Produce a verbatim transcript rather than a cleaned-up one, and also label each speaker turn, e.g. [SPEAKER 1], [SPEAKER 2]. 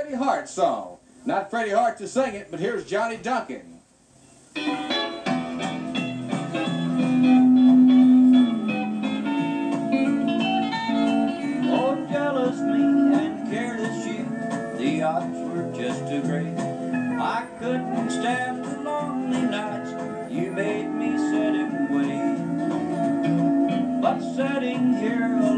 [SPEAKER 1] Freddie Hart song. Not Freddie Hart to sing it, but here's Johnny Duncan.
[SPEAKER 2] Oh, jealous me and careless you, the odds were just too great. I couldn't stand the lonely nights, you made me sit and wait. But sitting here